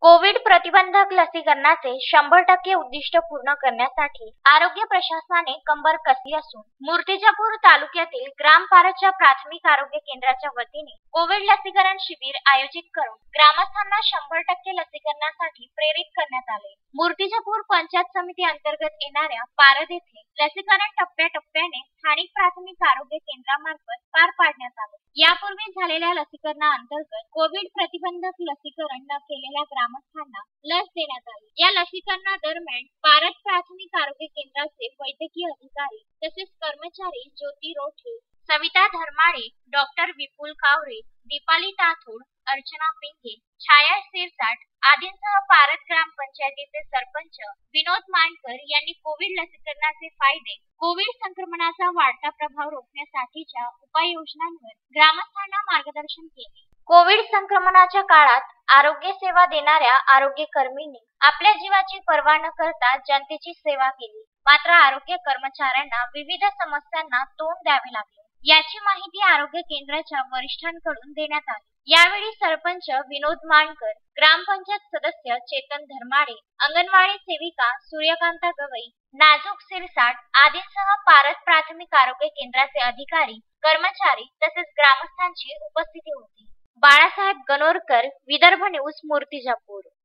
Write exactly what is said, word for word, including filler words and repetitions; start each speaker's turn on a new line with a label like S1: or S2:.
S1: Covid प्रतिबंधक लसीकरणाचे शंभर टक्के उद्दिष्ट पूर्ण करण्यासाठी आरोग्य प्रशासनाने कंबर कसली असून मूर्तिजापूर तालुक्यातील ग्राम पारच्या प्राथमिक आरोग्य केंद्राच्या वतीने कोविड लसीकरण शिबिर आयोजित करून ग्रामस्थांना शंभर टक्के लसीकरणासाठी प्रेरित करण्यात आले। मूर्तिजापूर पंचायत समिती अंतर्गत येणाऱ्या पारद येथे लसीकरण टप्प्याटप्प्याने स्थानिक प्राथमिक आरोग्य केंद्रामार्फत पार पाडण्यात आले। यापूर्वी झालेल्या लसीकरणाअंतर्गत कोविड प्रतिबंधक लसीकरण न केलेल्या ग्रामस्थांना लस देण्यात आली। या लसीकरणादरम्यान पारद प्राथमिक आरोग्य केंद्राचे वैद्यकीय अधिकारी तसेच कर्मचारी ज्योती रोठे, सविता धर्माळे, डॉक्टर विपुल कावरे, दीपाली ताथोड, अर्चना पिंगे, छाया सिरसाट आदींसह पारद ग्रामपंचायतीचे सरपंच विनोद मानकर यांनी कोविड लसीकरणाचे फायदे, कोविड संक्रमणाचा वाढता प्रभाव रोखण्यासाठीच्या उपाययोजनांवर ग्रामस्थांना मार्गदर्शन केले। कोविड संक्रमणाच्या काळात आरोग्य सेवा देणाऱ्या आरोग्य कर्मींनी आपल्या जीवाची पर्वा न करता जनतेची सेवा केली। मात्र आरोग्य कर्मचाऱ्यांना विविध समस्यांना तोंड द्यावे लागले। याची माहिती आरोग्य केंद्राच्या वरिष्ठांकडून देण्यात आली। यावेळी सरपंच विनोद मानकर, ग्रामपंचायत सदस्य चेतन धर्माळे, अंगणवाडी सेविका सूर्यकांता गवई, नाजूक सिरसाट आदींसह पारद प्राथमिक आरोग्य केंद्राचे अधिकारी, कर्मचारी तसेच ग्रामस्थांची उपस्थिती होती। बाळासाहेब गणोरकर, विदर्भ न्यूज, मूर्तिजापूर।